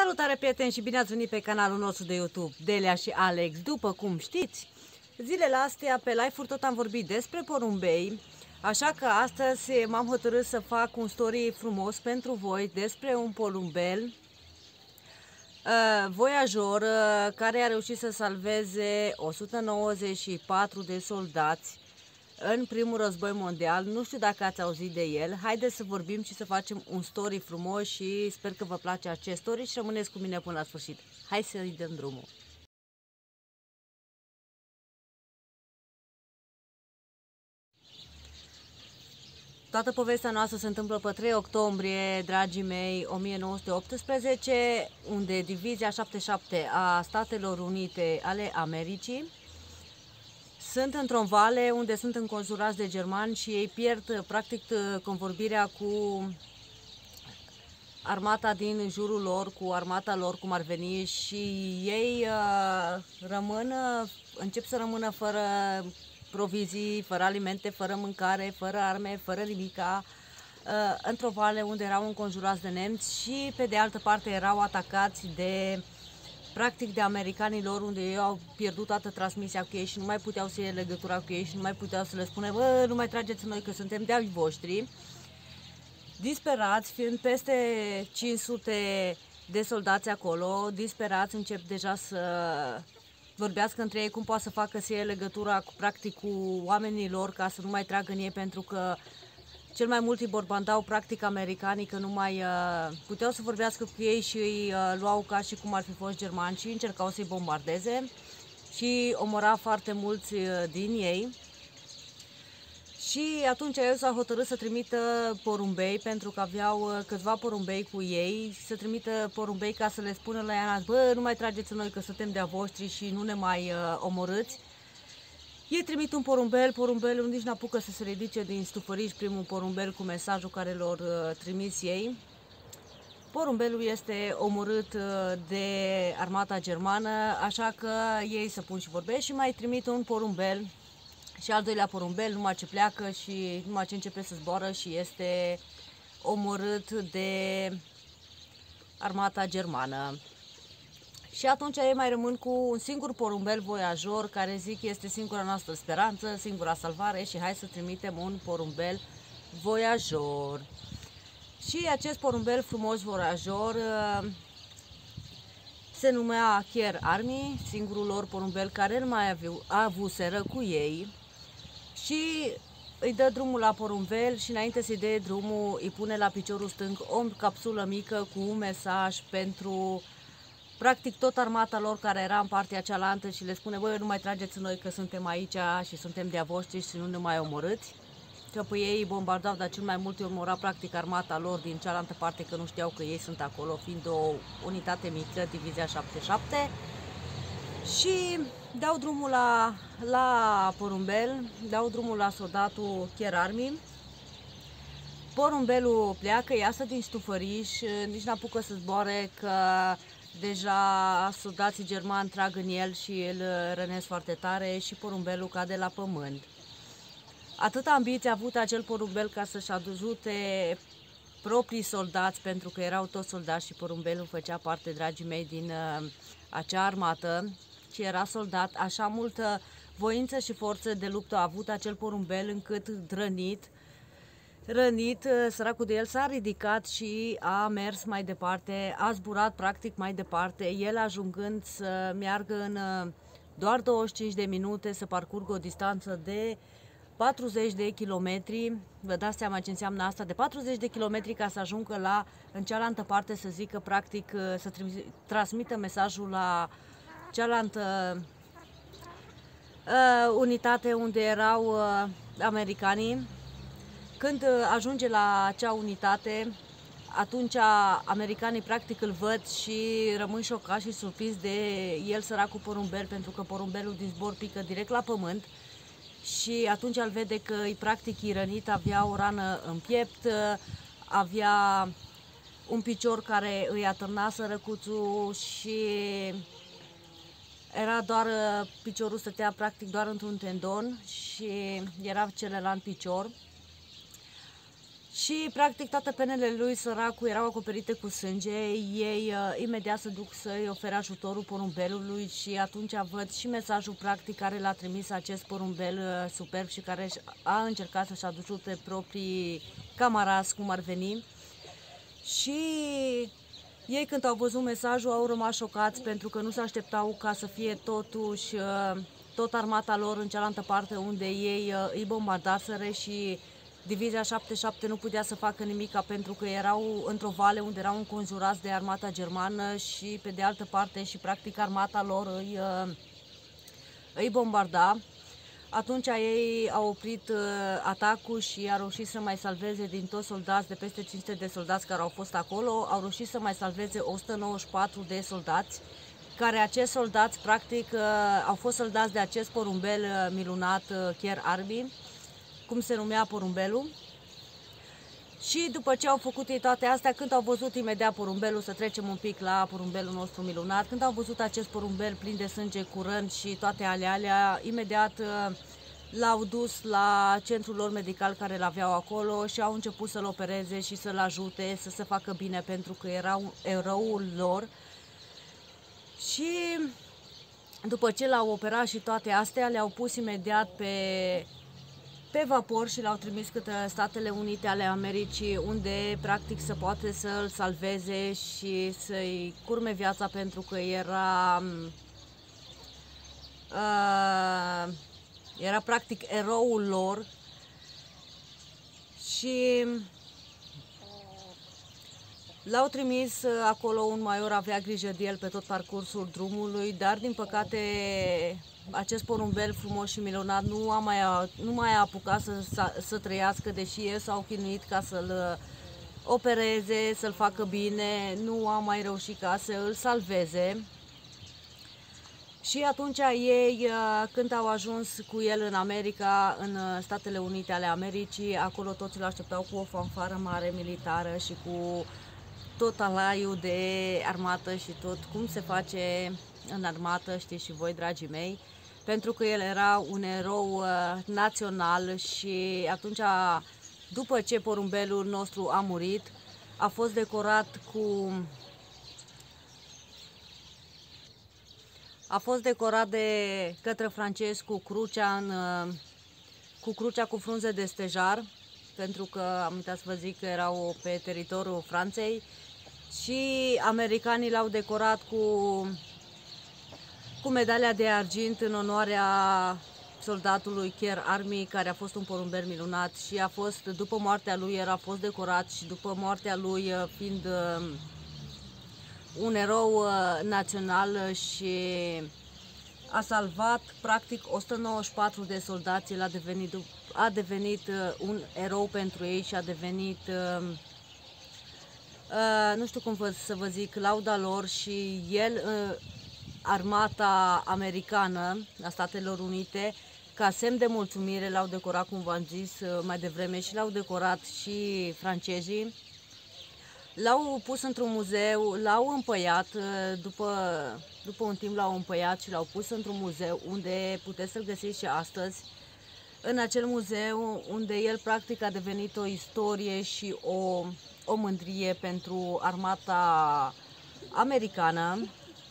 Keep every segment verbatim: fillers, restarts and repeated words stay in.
Salutare, prieteni, și bine ați venit pe canalul nostru de YouTube, Delia și Alex. După cum știți, zilele astea pe live-uri tot am vorbit despre porumbei, așa că astăzi m-am hotărât să fac un story frumos pentru voi despre un porumbel uh, voiajor uh, care a reușit să salveze o sută nouăzeci și patru de soldați în primul război mondial. Nu știu dacă ați auzit de el. Haideți să vorbim și să facem un story frumos și sper că vă place acest story și rămâneți cu mine până la sfârșit. Hai să-i dăm drumul. Toată povestea noastră se întâmplă pe trei octombrie, dragii mei, o mie nouă sute optsprezece, unde Divizia șaptezeci și șapte a Statelor Unite ale Americii sunt într-o vale unde sunt înconjurați de germani și ei pierd practic convorbirea cu armata din jurul lor, cu armata lor cum ar veni, și ei uh, rămân, încep să rămână fără provizii, fără alimente, fără mâncare, fără arme, fără nimica, uh, într-o vale unde erau înconjurați de nemți și pe de altă parte erau atacați de practic de americanii lor, unde ei au pierdut toată transmisia cu ei și nu mai puteau să iei legătura cu ei și nu mai puteau să le spune: bă, nu mai trageți noi că suntem de-ai voștri. Disperați, fiind peste cinci sute de soldați acolo, disperați încep deja să vorbească între ei cum poate să facă să iei legătura cu, practic, cu oamenii lor ca să nu mai tragă în ei, pentru că cel mai mult îi borbandau practic americanii, că nu mai uh, puteau să vorbească cu ei și îi uh, luau ca și cum ar fi fost germani și încercau să-i bombardeze și omora foarte mulți uh, din ei. Și atunci el s-a hotărât să trimită porumbei, pentru că aveau uh, câțiva porumbei cu ei, să trimită porumbei ca să le spună la Iana: bă, nu mai trageți noi că suntem de-a voștri și nu ne mai uh, omorâți. Ei trimit un porumbel, porumbelul nici n-apucă să se ridice din stufăriș, primul porumbel cu mesajul care lor uh, trimis ei. Porumbelul este omorât uh, de armata germană, așa că ei se pun și vorbesc și mai trimit un porumbel și al doilea porumbel, numai ce pleacă și numai ce începe să zboară și este omorât de armata germană. Și atunci ei mai rămân cu un singur porumbel voiajor, care zic este singura noastră speranță, singura salvare, și hai să trimitem un porumbel voiajor. Și acest porumbel frumos voiajor se numea Kier Army, singurul lor porumbel care nu mai avuseră cu ei, și îi dă drumul la porumbel și înainte să-i dea drumul îi pune la piciorul stâng o capsulă mică cu un mesaj pentru practic tot armata lor care era în partea cealaltă și le spune: băi, nu mai trageți noi că suntem aici și suntem de-a voștri și nu ne mai omorâți. Că pe ei îi bombardau, dar cel mai mult îi omora practic armata lor din cealaltă parte, că nu știau că ei sunt acolo, fiind o unitate mică, Divizia șaptezeci și șapte. Și dau drumul la, la porumbel, dau drumul la soldatul Kier Army. Porumbelul pleacă, iasă din stufăriș, nici n-apucă să zboare, că deja soldații germani trag în el și îl rănesc foarte tare și porumbelul cade la pământ. Atâta ambiție a avut acel porumbel ca să-și ajute proprii soldați, pentru că erau toți soldați și porumbelul făcea parte, dragii mei, din uh, acea armată și era soldat. Așa multă voință și forță de luptă a avut acel porumbel, încât rănit, Rănit, săracul de el s-a ridicat și a mers mai departe, a zburat practic mai departe, el ajungând să meargă în doar douăzeci și cinci de minute, să parcurgă o distanță de patruzeci de kilometri. Vă dați seama ce înseamnă asta? De patruzeci de kilometri ca să ajungă la, în cealaltă parte, să zică practic, să transmită mesajul la cealaltă uh, unitate unde erau uh, americanii. Când ajunge la acea unitate, atunci americanii practic îl văd și rămân șocați și surprinși de el, săracul porumbel, pentru că porumbelul din zbor pică direct la pământ și atunci îl vede că îi practic e rănit, avea o rană în piept, avea un picior care îi atârna sărăcuțul și era doar, piciorul stătea practic doar într-un tendon și era celălalt picior. Și practic toate penele lui, săracul, erau acoperite cu sânge. Ei uh, imediat se duc să-i ofere ajutorul porumbelului și atunci văd și mesajul practic care l-a trimis acest porumbel uh, superb și care a încercat să-și aduce proprii camarazi, cum ar veni. Și ei, când au văzut mesajul, au rămas șocați pentru că nu se așteptau ca să fie totuși uh, tot armata lor în cealaltă parte unde ei uh, îi bombardaseră și Divizia șaptezeci și șapte nu putea să facă nimic pentru că erau într-o vale unde erau înconjurați de armata germană și pe de altă parte și practic armata lor îi, îi bombarda. Atunci ei au oprit atacul și au reușit să mai salveze din toți soldați, de peste cinci sute de soldați care au fost acolo, au reușit să mai salveze o sută nouăzeci și patru de soldați, care acești soldați practic au fost soldați de acest porumbel minunat, Kier Army, cum se numea porumbelul. Și după ce au făcut ei toate astea, când au văzut imediat porumbelul, să trecem un pic la porumbelul nostru minunat, când au văzut acest porumbel plin de sânge curând și toate alea, alea imediat l-au dus la centrul lor medical care l-aveau acolo și au început să-l opereze și să-l ajute să se facă bine pentru că era eroul lor. Și după ce l-au operat și toate astea, le-au pus imediat pe pe vapor și l-au trimis către Statele Unite ale Americii, unde practic se poate să-l salveze și să-i curme viața pentru că era uh, era practic eroul lor. Și l-au trimis acolo, un major avea grijă de el pe tot parcursul drumului, dar din păcate acest porumbel frumos și minunat nu a mai, nu mai a apucat să, să, să trăiască, deși ei s-au chinuit ca să-l opereze, să-l facă bine, nu a mai reușit ca să îl salveze. Și atunci ei, când au ajuns cu el în America, în Statele Unite ale Americii, acolo toți îl așteptau cu o fanfară mare militară și cu tot alaiul de armată și tot cum se face în armată, știți și voi, dragii mei, pentru că el era un erou uh, național și atunci, după ce porumbelul nostru a murit, a fost decorat cu a fost decorat de către francezi cu crucea în, uh, cu crucea cu frunze de stejar, pentru că am uitat să vă zic că erau pe teritoriul Franței, și americanii l-au decorat cu cu medalia de argint în onoarea soldatului Kier Army, care a fost un porumbel minunat și a fost, după moartea lui, el a fost decorat și după moartea lui, fiind un erou național și a salvat practic o sută nouăzeci și patru de soldați, el a devenit, a devenit un erou pentru ei și a devenit, nu știu cum să vă zic, lauda lor. Și el, armata americană a Statelor Unite, ca semn de mulțumire, l-au decorat, cum v-am zis mai devreme, și l-au decorat și francezii. L-au pus într-un muzeu, l-au împăiat, după, după un timp l-au împăiat și l-au pus într-un muzeu unde puteți să-l găsiți și astăzi. În acel muzeu unde el practic a devenit o istorie și o, o mândrie pentru armata americană.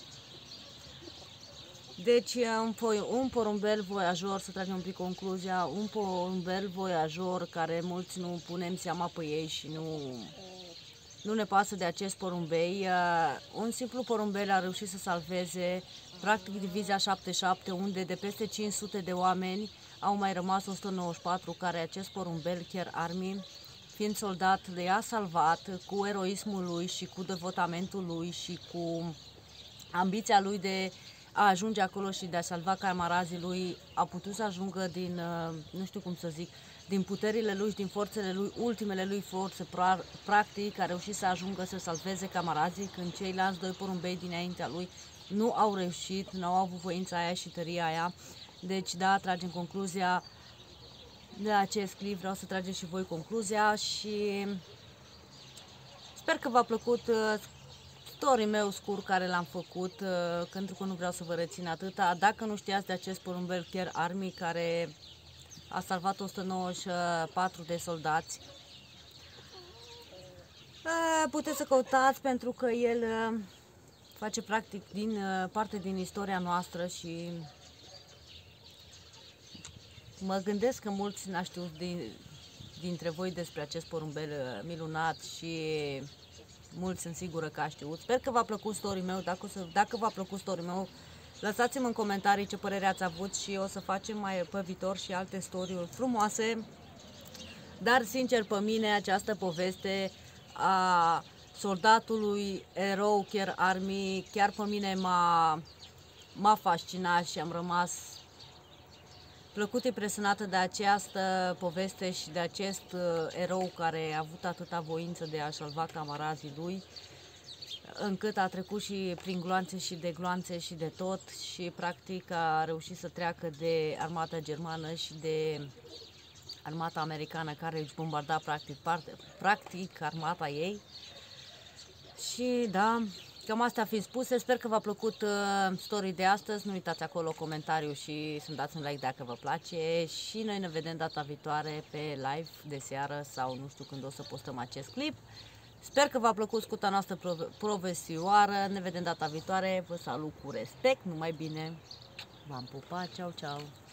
Deci un, un porumbel voiajor, să tragem un pic concluzia, un porumbel voiajor care mulți nu punem seama pe ei și nu, nu ne pasă de acest porumbei. Un simplu porumbel a reușit să salveze practic Divizia șaptezeci și șapte, unde de peste cinci sute de oameni au mai rămas o sută nouăzeci și patru, care acest porumbel Kier Army, fiind soldat, le-a salvat cu eroismul lui și cu devotamentul lui și cu ambiția lui de a ajunge acolo și de a salva camarazii lui. A putut să ajungă din, nu știu cum să zic, din puterile lui și din forțele lui, ultimele lui forțe, practic a reușit să ajungă să salveze camarazii, când ceilalți doi porumbei dinaintea lui nu au reușit, nu au avut voința aia și tăria aia. Deci da, tragem concluzia de acest clip, vreau să trageți și voi concluzia și sper că v-a plăcut story meu scurt care l-am făcut, pentru că nu vreau să vă rețin atâta. Dacă nu știați de acest porumbel Kier Army care a salvat o sută nouăzeci și patru de soldați, Puteți să căutați pentru că el face practic din parte din istoria noastră și mă gândesc că mulți n-a știut din, dintre voi despre acest porumbel minunat și mulți sunt sigură că a știut. Sper că v-a plăcut story meu. Dacă, să, dacă v-a plăcut story meu, lăsați-mi în comentarii ce părere ați avut și o să facem mai pe viitor și alte story-uri frumoase. Dar, sincer, pe mine această poveste a soldatului erou Care Army chiar pe mine m-a m-a fascinat și am rămas plăcut impresionată de această poveste și de acest erou care a avut atâta voință de a salva camarazii lui, încât a trecut și prin gloanțe și de gloanțe și de tot și practic a reușit să treacă de armata germană și de armata americană care își bombarda practic, parte, practic armata ei. Și da, cam astea fiind spuse, sper că v-a plăcut uh, story de astăzi. Nu uitați acolo comentariu și să-mi dați un like dacă vă place. Și noi ne vedem data viitoare pe live de seară sau nu știu când o să postăm acest clip. Sper că v-a plăcut scuta noastră povestioară. Ne vedem data viitoare. Vă salut cu respect, numai bine. V-am pupat, ceau, ceau.